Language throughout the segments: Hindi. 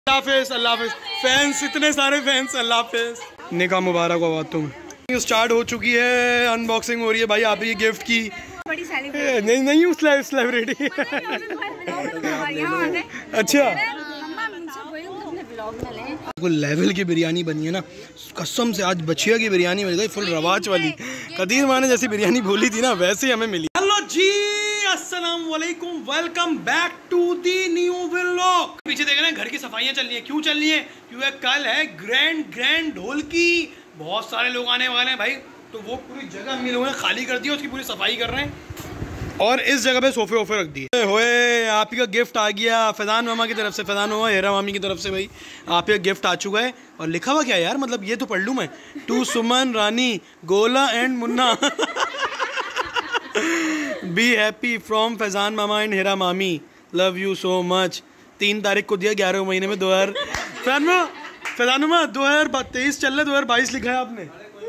अल्लाह हाफिज़, अल्लाह हाफिज़। फैंस, इतने सारे फैंस, अल्लाह हाफिज़। निकाह मुबारक हो तुम। स्टार्ट हो चुकी है, अनबॉक्सिंग हो रही है भाई। आप ये गिफ्ट की बड़ी सेलिब्रिटी नहीं उस सेलिब्रिटी अच्छा लेवल की बिरयानी बनी है ना, कसम से आज बछिया की बिरयानी मिल गई, फुल रवाज वाली। कदीर माँ ने जैसी बिरयानी बोली थी ना वैसे ही हमें मिली। हेलो जी, अस्सलाम वालेकुम, welcome back to the new vlog. पीछे देख रहे हैं घर की सफाइयाँ चल रही है। क्यों चल रही है? क्योंकि कल है ग्रैंड ढोल की, बहुत सारे लोग आने वाले हैं भाई, तो वो पूरी जगह हम लोगों ने खाली कर दी है, उसकी पूरी सफाई कर रहे हैं और इस जगह पे सोफे वोफे रख दिए। होए आप ही का गिफ्ट आ गया फैजान मामा की तरफ से, फैजान मामा हेरा मामी की तरफ से भाई आप ही का गिफ्ट आ चुका है। और लिखा हुआ क्या है यार, मतलब ये तो पढ़ लूँ मैं, to Suman Rani Gola and Munna be happy from Faizan मामा एंड हेरा मामी, लव यू सो मच। 3 तारीख को दिया 11 महीने में 2023 चल रहा है, 2022 लिखा है आपने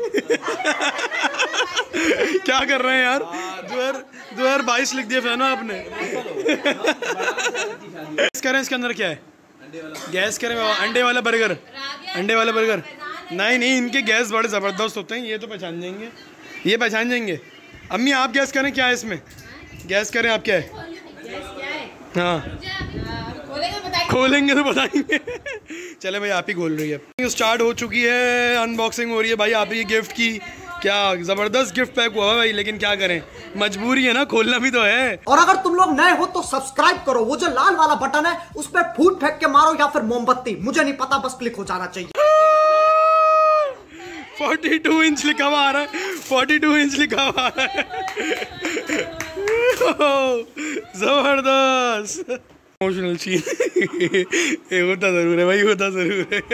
क्या कर रहे हैं यार, 2022 लिख दिया फैन आपने गैस करें इसके अंदर क्या है, गैस करें अंडे वाला बर्गर नहीं इनके गैस बड़े ज़बरदस्त होते हैं, ये तो पहचान जाएंगे, ये पहचान जाएंगे। अम्मी आप गैस करें क्या है इसमें, गैस करें आप क्या है। हाँ खोलेंगे तो बताएंगे चले भाई आप ही खोल रही है। स्टार्ट हो चुकी है, अनबॉक्सिंग हो रही है भाई। आप ही गिफ्ट की क्या जबरदस्त गिफ्ट पैक हुआ भाई, लेकिन क्या करें मजबूरी है ना, खोलना भी तो है। और अगर तुम लोग नए हो तो सब्सक्राइब करो, वो जो लाल वाला बटन है उस पर फूट फेंक के मारो या फिर मोमबत्ती, मुझे नहीं पता, बस क्लिक हो जाना चाहिए। 42 इंच लिखा हुआ आ रहा है, 42 इंच लिखा हुआ आ रहा है जबरदस्त इमोशनल सीन ये होता जरूर है भाई, होता जरूर है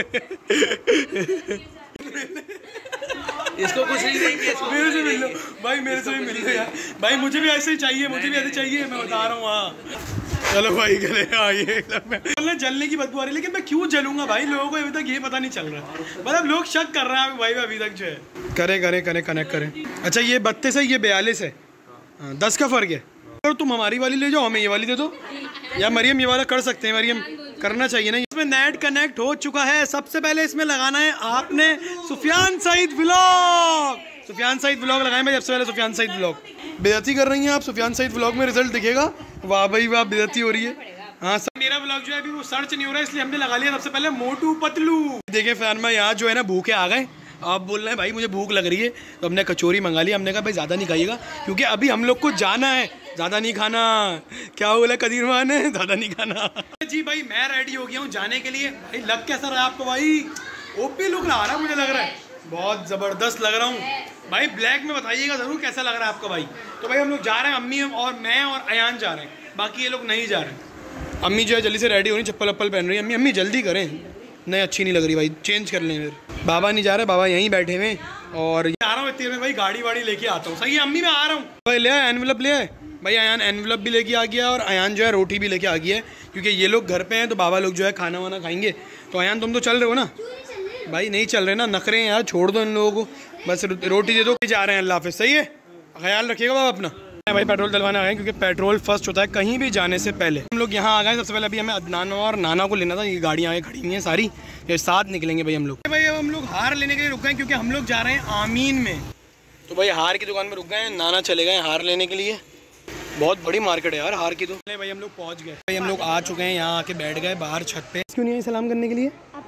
इसको कुछ नहीं देंगे, मेरे से मिल लो भाई, मेरे से भी मिल लो यार भाई, मुझे भी ऐसे ही चाहिए, मुझे भी ऐसे चाहिए, मैं बता रहा हूँ। हाँ चलो भाई गले आइए, जलने की बदबू आ रही है, लेकिन मैं क्यों जलूंगा भाई, लोगों को अभी तक ये पता नहीं चल रहा, मतलब लोग शक कर रहे हैं भाई अभी तक जो है। करें कनेक्ट करें। अच्छा ये 32 है, ये 42 है, 10 का फर्क है। तो तुम हमारी वाली ले जाओ, हमें ये वाली दे दो, या मरियम ये वाला कर सकते हैं, मरियम करना चाहिए ना। इसमें नेट कनेक्ट हो चुका है। सबसे पहले इसमें लगाना है आपने सुफियान सईद व्लॉग लगाए भाई, सबसे पहले सुफियान सईद व्लॉग। बेइज्जती कर रही हैं आप, सुफियान सईद व्लॉग में रिजल्ट दिखेगा, वाह भाई वाह, बेइज्जती हो रही है। हाँ सर मेरा व्लॉग जो है अभी वो सर्च नहीं हो रहा है, इसलिए हमने लगा लिया सबसे पहले मोटू पतलू। देखिए फैन में यहाँ जो है ना भूखे आ गए, आप बोल रहे हैं भाई मुझे भूख लग रही है, तो हमने कचौरी मंगा ली। हमने कहा भाई ज़्यादा नहीं खाइएगा, क्योंकि अभी हम लोग को जाना है, ज़्यादा नहीं खाना। क्या बोला कदीर माँ ने, ज़्यादा नहीं खाना जी भाई। मैं रेडी हो गया हूँ जाने के लिए। भाई लग कैसा रहा आपको भाई, ओपी लुक ला रहा है, मुझे लग रहा है बहुत ज़बरदस्त लग रहा हूँ भाई। ब्लैक में बताइएगा ज़रूर कैसा लग रहा है आपका भाई। तो भाई हम लोग जा रहे हैं, अम्मी और मैं और अयान जा रहे हैं, बाकी ये लोग नहीं जा रहे हैं। अम्मी जो है जल्दी से रेडी हो रही, चप्पल वप्पल पहन रही है। अम्मी जल्दी करें, नहीं अच्छी नहीं लग रही भाई, चेंज कर लें फिर। बाबा नहीं जा रहे, बाबा यहीं बैठे हुए, और आ रहा हूँ इतने में भाई, गाड़ी वाड़ी लेके आता हूँ। सही है अम्मी मैं आ रहा हूँ भाई। ले आए एनवेलप, ले आए भाई। अयान एनवेलप भी लेके आ गया, और अयान जो है रोटी भी लेके आ गया है, क्योंकि ये लोग घर पे हैं तो बाबा लोग जो है खाना वाना खाएंगे। तो अयान तुम तो चल रहे हो ना भाई, नहीं चल रहे ना, नखरे हैं यार, छोड़ दो इन लोगों को, बस रोटी दे दो, जा रहे हैं। अल्लाह हाफिज़, सही है, ख्याल रखिएगा बाबा अपना। भाई पेट्रोल डलवाना आए, क्योंकि पेट्रोल फर्स्ट होता है कहीं भी जाने से पहले। हम लोग यहाँ आ गए, सबसे पहले अभी हमें अदनान और नाना को लेना था, ये गाड़ियाँ आगे खड़ी हुई हैं सारी, ये साथ निकलेंगे भाई हम लोग। भाई अब हम लोग हार लेने के लिए रुक गए, क्योंकि हम लोग जा रहे हैं आमीन में। तो भाई हार की दुकान में रुक गए, नाना चले गए हार लेने के लिए। बहुत बड़ी मार्केट है यार हार की। तो भाई हम लोग पहुँच गए, भाई हम लोग आ चुके हैं, यहाँ आके बैठ गए बाहर छत पे। क्यों नहीं आई सलाम करने के लिए? आप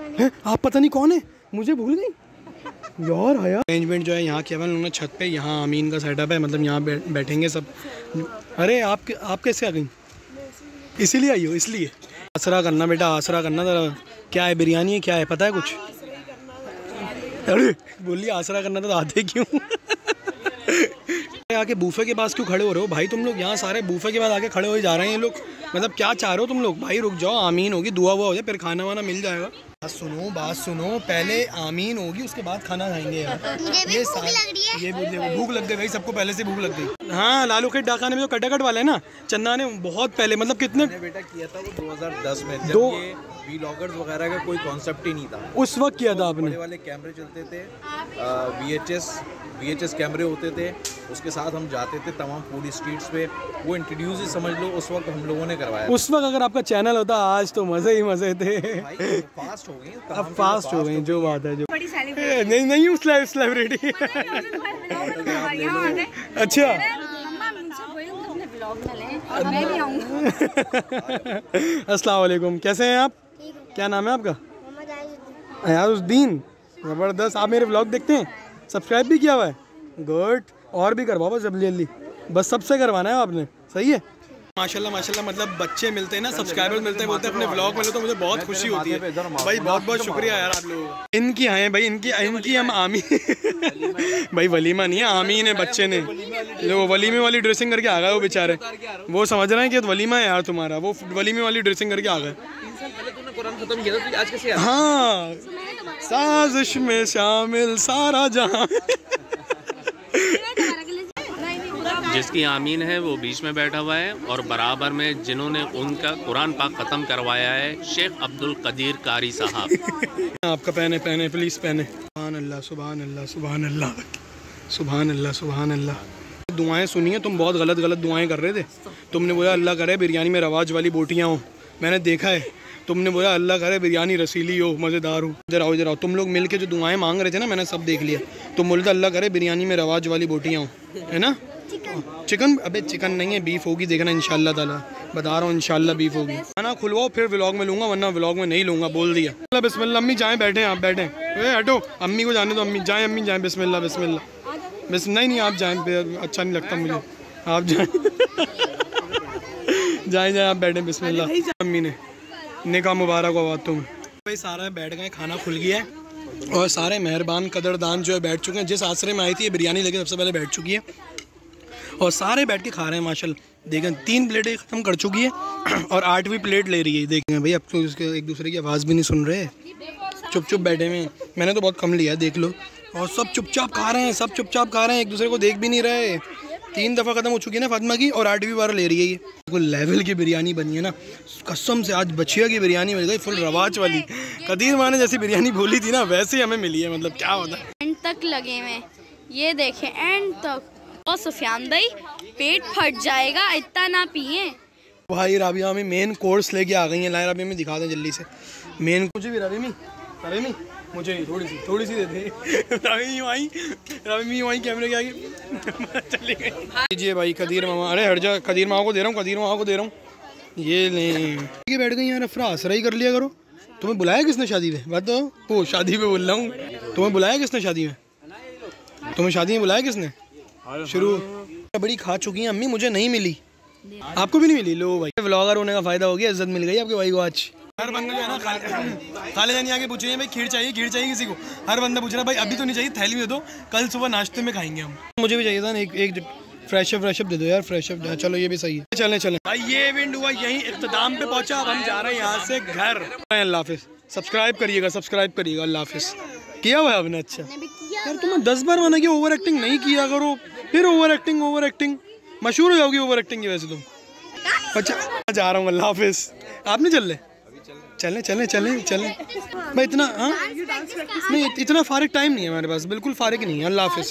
पता नहीं कौन है, मुझे भूल गई यार। आया अरेंजमेंट जो है यहाँ किया हुआ लोगों ने छत पे, यहाँ आमीन का सेटअप है, मतलब यहाँ बैठेंगे सब। अरे आप कैसे आ गई? इसीलिए आई हो? इसलिए आसरा करना बेटा, आसरा करना। क्या है बिरयानी है, क्या है पता है कुछ? अरे बोलिए आसरा करना था, आते क्यों आके बूफे के पास क्यों खड़े हो रहे हो भाई तुम लोग? यहाँ सारे बूफे के बाद आके खड़े हो जा रहे हैं ये लोग, मतलब क्या चाह रहे हो तुम लोग? भाई रुक जाओ, आमीन होगी, दुआ हुआ हो जाए, फिर खाना वाना मिल जाएगा। बात सुनो, पहले आमीन होगी, उसके बाद खाना खाएंगे यार। मुझे भी भूख लग रही है। ये भूख लग गई भाई, सबको पहले से भूख लग गई। हाँ लालू के डाकाने में जो कटाकट वाले है ना, चंदा ने बहुत पहले, मतलब कितने बेटा किया था वो 2010 में, जब ये व्लॉगर्स वगैरह का कोई कॉन्सेप्ट ही नहीं था, उस वक्त किया था आपने। बड़े वाले कैमरे चलते थे, VHS कैमरे होते थे, उसके साथ हम जाते थे तमाम फूड स्ट्रीट्स पे। वो इंट्रोड्यूस ही समझ लो उस वक्त हम लोगों ने करवाया। उस वक्त अगर आपका चैनल होता आज तो मजे ही मजे थे। भाई फास्ट हो गई, अब फास्ट हो गई, जो बात है जो बड़ी सेलिब्रिटी नहीं नहीं हूँ सेलिब्रिटी। अच्छा मैं भी आऊंगा। अस्सलाम वालेकुम, कैसे हैं आप? क्या नाम है आपका? अयाजुद्दीन। ज़बरदस्त। आप मेरे व्लॉग देखते हैं? सब्सक्राइब भी किया हुआ है? गुड। और भी करवाओ बस जल्दी जल्दी, बस सबसे करवाना है आपने। सही है। माशाल्लाह माशाल्लाह, मतलब बच्चे मिलते हैं ना, सब्सक्राइबर्स मिलते हैं, बोलते हैं अपने व्लॉग मिले तो मुझे बहुत खुशी होती है भाई। बहुत बहुत शुक्रिया यार आप लोगों का। इनकी हैं भाई, इनकी हम आमी भाई वलीमा नहीं है, आमीन है बच्चे ने। वो वलीमे वाली ड्रेसिंग करके आ गए वो बेचारे, वो समझ रहे हैं कि वलीमा है यार तुम्हारा, वो वलीमे वाली ड्रेसिंग करके आ गए। खत्म किया था, आज कैसे? हाँ, साजिश में शामिल सारा जहां। जिसकी आमीन है वो बीच में बैठा हुआ है और बराबर में जिन्होंने उनका कुरान पाक ख़त्म करवाया है शेख अब्दुल कदीर कारी साहब। आपका पहने पहने प्लीज़ पहने। सुभान अल्लाह सुभान अल्लाह सुभान अल्लाह सुभान अल्लाह सुभान अल्लाह। दुआएं सुनिए, तुम बहुत गलत दुआएं कर रहे थे। तुमने बोला अल्लाह करे बिरयानी में रवाज वाली बोटियाँ हो, मैंने देखा है। तुमने बोला अल्लाह करे बिरयानी रसीली हो, मज़ेदार हो। इधर आओ। तुम लोग मिल के जो दुआएं मांग रहे थे ना, मैंने सब देख लिया। तुम बोलते अल्लाह करे बिरयानी में रवाज वाली बोटियाँ हो, है ना? चिकन? अबे चिकन नहीं है, बीफ होगी, देखना इंशाल्लाह ताला, बता रहा हूँ इंशाल्लाह बीफ होगी। खाना खुलवाओ फिर व्लॉग में लूँगा, वरना व्लॉग में नहीं लूँगा, बोल दिया। बिस्मिल्लाह। अम्मी जाएँ, बैठे आप बैठे। हटो, अम्मी को जाने दो। अम्मी जाएँ बिस्मिल्लाह बिस्मिल्लाह। नहीं आप जाएँ, अच्छा नहीं लगता मुझे, आप जाएँ। जाएँ आप बैठे बिस्मिल्लाह। अम्मी ने निकाह मुबारक हो तुम भाई। सारा बैठ गए, खाना खुल गया है और सारे मेहरबान कदरदान जो है बैठ चुके हैं। जिस आसरे में आई थी ये बिरयानी लेके सबसे पहले बैठ चुकी है और सारे बैठ के खा रहे हैं माशाल्लाह। देखें 3 प्लेटें ख़त्म कर चुकी है और 8वीं प्लेट ले रही है। देखें भाई, अब तो इसके एक दूसरे की आवाज़ भी नहीं सुन रहे, चुप बैठे हुए। मैंने तो बहुत कम लिया है, देख लो। और सब चुपचाप खा रहे हैं, एक दूसरे को देख भी नहीं रहे। 3 दफ़ा ख़त्म हो चुकी है ना फातिमा की और 8वीं बार ले रही है ये। कोई लेवल की बिरयानी बनी है ना, कसम से। आज बछिया की बिरयानी मिल गई, फुल रवाज वाली। कदीर माँ ने जैसी बिरयानी बोली थी ना वैसे हमें मिली है। मतलब क्या होता है, एंड तक लगे हुए, ये देखें एंड तक। और सुफियान भाई पेट फट जाएगा, इतना ना पिए भाई। राबिया में मेन कोर्स लेके आ गई है। लाए राबिया में दिखा दें जल्दी से मेन। मुझे भी राबिया में मुझे थोड़ी सी दे दे। राबिया आई कैमरे के आगे चली गई। लीजिए भाई कदीर मामा। अरे हट जा, कदीर मामा को दे रहा हूँ। ये ले बैठ गई यार। अफरा असराई कर लिया करो। तुम्हें बुलाया किसने शादी में? बात तो वो शादी में बोल रहा हूँ। तुम्हें बुलाया किसने शादी में? तुम्हें शादी में बुलाया किसने? शुरू बड़ी खा चुकी हैं अम्मी, मुझे नहीं मिली, आपको भी नहीं मिली। लो भाई, व्लॉगर होने का फायदा हो गया, इज्जत मिल गई आपके भाई को आज। हर बंदा जो है ना खाले जानी आके पूछ रही है भाई खीर चाहिए किसी को। हर बंदा पूछ रहा है भाई अभी तो नहीं चाहिए, थैली में दे दो, कल सुबह नाश्ते में खाएंगे हम। मुझे भी चाहिए था ना एक फ्रेश अप दे दो यार, फ्रेश अप। चलो ये भी सही है, चलें भाई। ये इवेंट हुआ यहीं इख्तिताम पे पहुंचा। अब हम जा रहे हैं यहाँ से घर। अल्लाह हाफिज़। सब्सक्राइब करिएगा अल्लाह हाफिज़। किया हुआ है आपने? अच्छा यार, तुम्हें 10 बार माना कि ओवर एक्टिंग नहीं किया करो, फिर ओवर एक्टिंग मशहूर हो जाओगी ओवर एक्टिंग की वैसे तुम। अच्छा जा रहा हूँ, अल्लाह हाफिज़। आप नहीं चल रहे? चलें भाई। इतना हाँ नहीं, इतना फारिग टाइम नहीं है हमारे पास, बिल्कुल फारिग नहीं है। अल्लाह हाफिज़।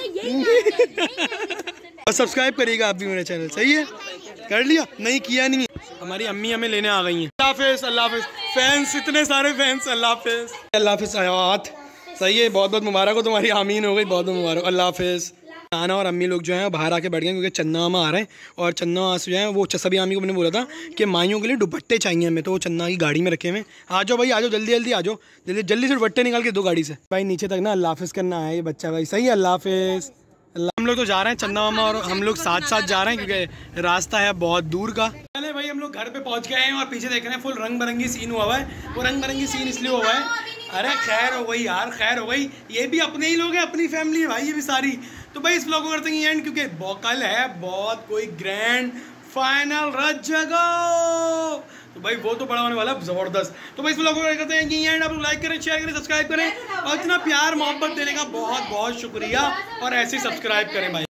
और सब्सक्राइब करिएगा आप भी मेरे चैनल। सही है, कर लिया? नहीं किया नहीं। हमारी अम्मी हमें लेने आ गई हैं। अल्लाह हाफिज़। फैंस, इतने सारे फैंस। अल्लाह हाफिज़। हयात सही है, बहुत बहुत मुबारक हो तुम्हारी, आमीन हो गई, बहुत बहुत मुबारक। अल्लाह हाफिज़। नाना और अम्मी लोग जो हैं बाहर आके बैठ गए क्योंकि चन्ना मामा आ रहे हैं। और चन्ना मामा से जो है वो सभी अम्मी को मैंने बोला था कि माइयों के लिए दुपट्टे चाहिए हमें, तो वो चन्ना की गाड़ी में रखे हुए। आ जाओ भाई, आ जाओ, जल्दी आ जाओ, जल्दी से दुपट्टे निकाल के दो गाड़ी से। भाई नीचे तक ना अल्लाह हाफिज़ करना है ये बच्चा भाई। सही है, अल्लाह हाफिज़। हम लोग तो जा रहे हैं, चन्ना मामा और हम लोग साथ जा रहे हैं क्योंकि रास्ता है बहुत दूर का। चले भाई, हम लोग घर पे पहुंच गए हैं और पीछे देख रहे हैं फुल रंग बिरंगी सीन हुआ है। वो रंग बिरंगी सीन इसलिए हुआ है, अरे खैर हो गई यार, खैर हो गई। ये भी अपने ही लोग हैं, अपनी फैमिली है भाई ये भी सारी। तो भाई इस व्लॉग को करते हैं एंड, क्योंकि कल है बहुत कोई ग्रैंड फाइनल रज जगह, तो भाई वो तो बड़ा होने वाला ज़बरदस्त। तो भाई इस व्लॉग को करते हैं कि एंड, आप लोग लाइक करें, शेयर करें, सब्सक्राइब करें और इतना प्यार मोहब्बत देने का बहुत बहुत शुक्रिया। और ऐसे ही सब्सक्राइब करें भाई।